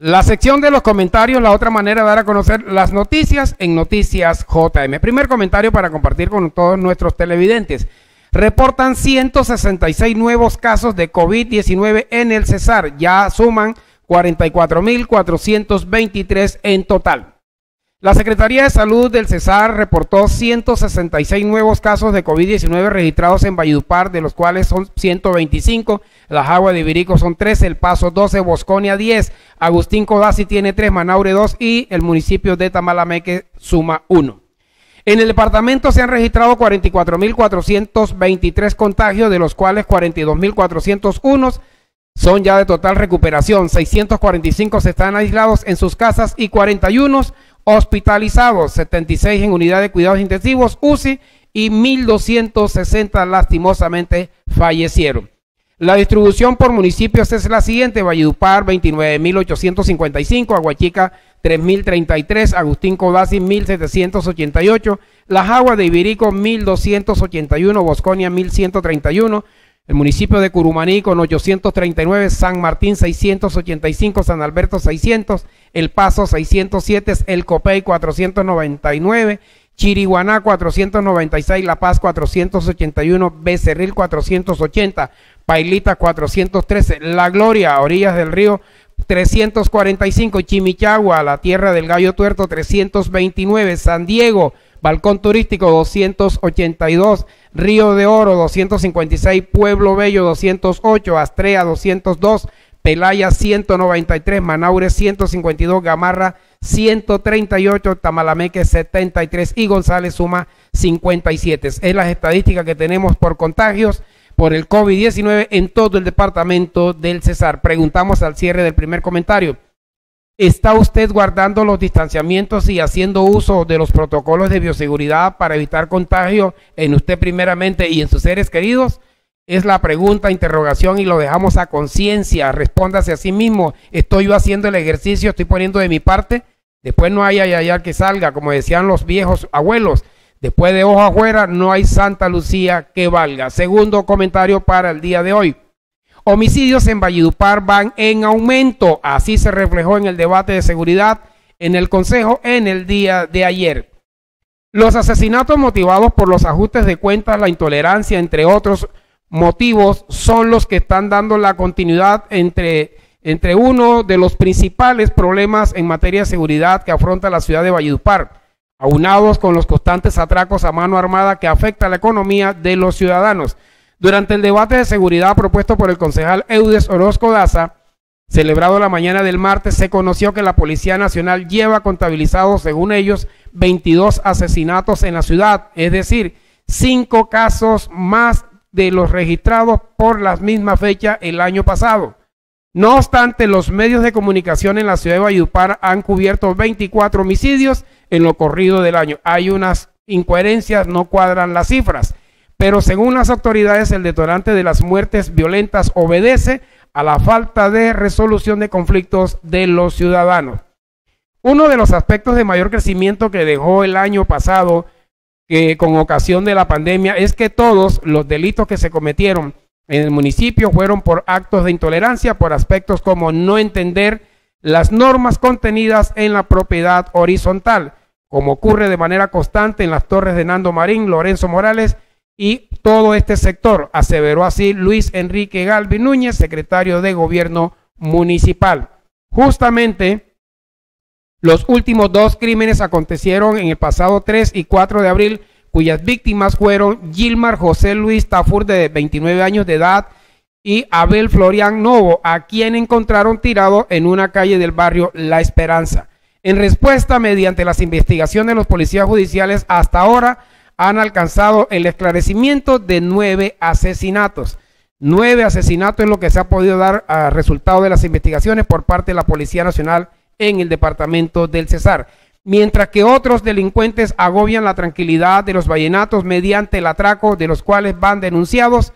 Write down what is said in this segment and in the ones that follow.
La sección de los comentarios, la otra manera de dar a conocer las noticias en Noticias JM. Primer comentario para compartir con todos nuestros televidentes. Reportan 166 nuevos casos de COVID-19 en el Cesar. Ya suman 44.423 en total. La Secretaría de Salud del Cesar reportó 166 nuevos casos de COVID-19 registrados en Valledupar, de los cuales son 125, Las Aguas de Ibirico son 13, El Paso 12, Bosconia 10, Agustín Codazzi tiene 3, Manaure 2 y el municipio de Tamalameque suma 1. En el departamento se han registrado 44.423 contagios, de los cuales 42.401 son ya de total recuperación, 645 se están aislados en sus casas y 41 hospitalizados, 76 en unidad de cuidados intensivos, UCI, y 1.260 lastimosamente fallecieron. La distribución por municipios es la siguiente: Valledupar 29.855, Aguachica 3.033, Agustín Codazzi 1.788, Las Aguas de Ibirico 1.281, Bosconia 1.131, el municipio de Curumaní con 839, San Martín 685, San Alberto 600, El Paso 607, El Copey 499, Chiriguaná 496, La Paz 481, Becerril 480, Pailita 413, La Gloria a orillas del río 345, Chimichagua, la tierra del Gallo Tuerto 329, San Diego, Balcón Turístico 282, Río de Oro 256, Pueblo Bello 208, Astrea 202, Pelaya 193, Manaure 152, Gamarra 138, Tamalameque 73 y González suma 57. Es las estadísticas que tenemos por contagios por el COVID-19 en todo el departamento del Cesar. Preguntamos al cierre del primer comentario: ¿está usted guardando los distanciamientos y haciendo uso de los protocolos de bioseguridad para evitar contagio en usted primeramente y en sus seres queridos? Es la pregunta, interrogación, y lo dejamos a conciencia. Respóndase a sí mismo: ¿estoy yo haciendo el ejercicio? ¿Estoy poniendo de mi parte? Después no hay ayayar que salga, como decían los viejos abuelos. Después de ojo afuera no hay Santa Lucía que valga. Segundo comentario para el día de hoy: homicidios en Valledupar van en aumento. Así se reflejó en el debate de seguridad en el Consejo en el día de ayer. Los asesinatos motivados por los ajustes de cuentas, la intolerancia, entre otros motivos, son los que están dando la continuidad entre uno de los principales problemas en materia de seguridad que afronta la ciudad de Valledupar, aunados con los constantes atracos a mano armada que afecta la economía de los ciudadanos. Durante el debate de seguridad propuesto por el concejal Eudes Orozco Daza, celebrado la mañana del martes, se conoció que la Policía Nacional lleva contabilizados, según ellos, 22 asesinatos en la ciudad, es decir, 5 casos más de los registrados por la misma fecha el año pasado. No obstante, los medios de comunicación en la ciudad de Valledupar han cubierto 24 homicidios en lo corrido del año. Hay unas incoherencias, no cuadran las cifras, pero según las autoridades, el detonante de las muertes violentas obedece a la falta de resolución de conflictos de los ciudadanos. Uno de los aspectos de mayor crecimiento que dejó el año pasado, que con ocasión de la pandemia, es que todos los delitos que se cometieron en el municipio fueron por actos de intolerancia, por aspectos como no entender las normas contenidas en la propiedad horizontal, como ocurre de manera constante en las torres de Nando Marín, Lorenzo Morales y todo este sector, aseveró así Luis Enrique Galvi Núñez, secretario de Gobierno Municipal. Justamente, los últimos 2 crímenes acontecieron en el pasado 3 y 4 de abril, cuyas víctimas fueron Gilmar José Luis Tafur, de 29 años de edad, y Abel Florian Novo, a quien encontraron tirado en una calle del barrio La Esperanza. En respuesta, mediante las investigaciones de los policías judiciales, hasta ahora han alcanzado el esclarecimiento de 9 asesinatos. 9 asesinatos es lo que se ha podido dar a resultado de las investigaciones por parte de la Policía Nacional en el departamento del Cesar, mientras que otros delincuentes agobian la tranquilidad de los vallenatos mediante el atraco, de los cuales van denunciados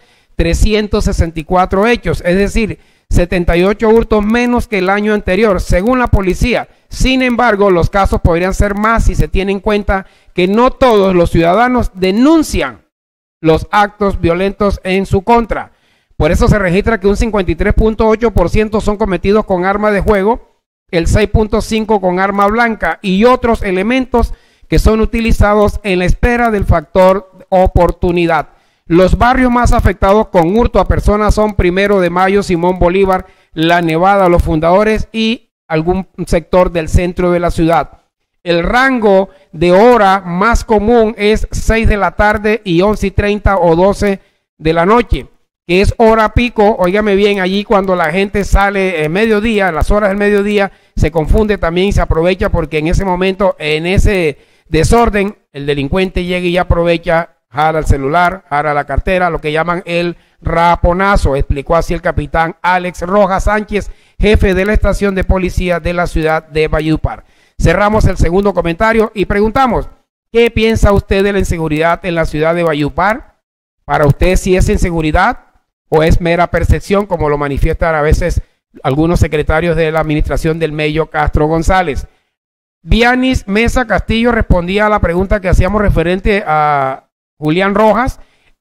364 hechos, es decir, 78 hurtos menos que el año anterior, según la policía. Sin embargo, los casos podrían ser más si se tiene en cuenta que no todos los ciudadanos denuncian los actos violentos en su contra. Por eso se registra que un 53.8% son cometidos con arma de fuego, el 6.5 con arma blanca y otros elementos que son utilizados en la espera del factor oportunidad. Los barrios más afectados con hurto a personas son 1 de Mayo, Simón Bolívar, La Nevada, Los Fundadores y algún sector del centro de la ciudad. El rango de hora más común es 6 de la tarde y 11:30 o 12 de la noche, que es hora pico. Óigame bien, allí cuando la gente sale mediodía, en las horas del mediodía, se confunde también y se aprovecha porque en ese momento, en ese desorden, el delincuente llega y aprovecha, jala el celular, jala la cartera, lo que llaman el raponazo. Explicó así el capitán Alex Rojas Sánchez, jefe de la estación de policía de la ciudad de Valledupar. Cerramos el segundo comentario y preguntamos, ¿qué piensa usted de la inseguridad en la ciudad de Valledupar? ¿Para usted si es inseguridad o es mera percepción, como lo manifiestan a veces algunos secretarios de la administración del Mello Castro González? Vianis Mesa Castillo respondía a la pregunta que hacíamos referente a Julián Rojas.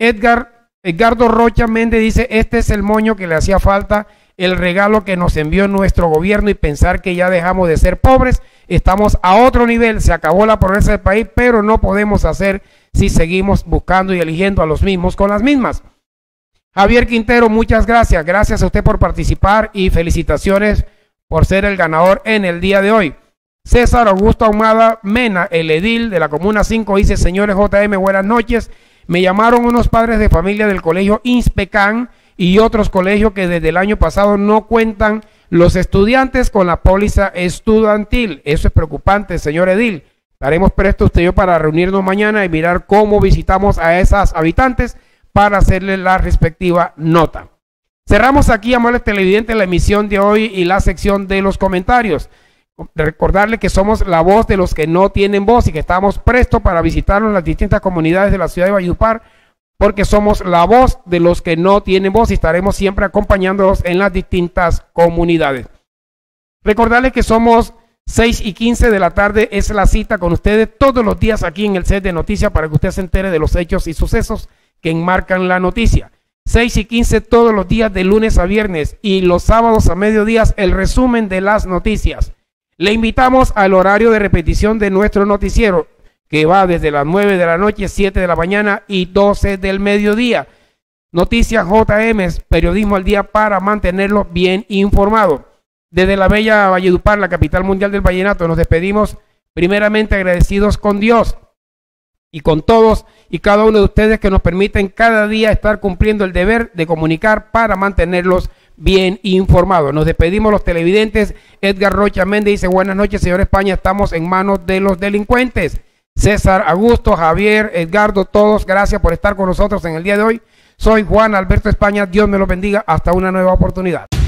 Edgardo Rocha Méndez dice, este es el moño que le hacía falta, el regalo que nos envió nuestro gobierno y pensar que ya dejamos de ser pobres, estamos a otro nivel, se acabó la pobreza del país, pero no podemos hacer si seguimos buscando y eligiendo a los mismos con las mismas. Javier Quintero, muchas gracias, gracias a usted por participar y felicitaciones por ser el ganador en el día de hoy. César Augusto Ahumada Mena, el edil de la Comuna 5, dice, señores JM, buenas noches, me llamaron unos padres de familia del colegio Inspecán y otros colegios que desde el año pasado no cuentan los estudiantes con la póliza estudiantil. Eso es preocupante, señor edil. Estaremos prestos usted y yo para reunirnos mañana y mirar cómo visitamos a esas habitantes para hacerle la respectiva nota. Cerramos aquí, amables televidentes, la emisión de hoy y la sección de los comentarios. Recordarle que somos la voz de los que no tienen voz y que estamos prestos para visitarnos en las distintas comunidades de la ciudad de Valledupar, porque somos la voz de los que no tienen voz y estaremos siempre acompañándolos en las distintas comunidades. Recordarles que somos 6:15 de la tarde, es la cita con ustedes todos los días aquí en el set de noticias para que usted se entere de los hechos y sucesos que enmarcan la noticia. 6:15 todos los días de lunes a viernes y los sábados a mediodía el resumen de las noticias. Le invitamos al horario de repetición de nuestro noticiero, que va desde las 9 de la noche, 7 de la mañana y 12 del mediodía. Noticias JM, periodismo al día para mantenerlo bien informado. Desde la bella Valledupar, la capital mundial del vallenato, nos despedimos primeramente agradecidos con Dios y con todos y cada uno de ustedes que nos permiten cada día estar cumpliendo el deber de comunicar para mantenerlos bien informados. Nos despedimos los televidentes. Edgar Rocha Méndez dice, buenas noches, señor España, estamos en manos de los delincuentes. César Augusto, Javier, Edgardo, todos, gracias por estar con nosotros en el día de hoy. Soy Juan Alberto España, Dios me los bendiga, hasta una nueva oportunidad.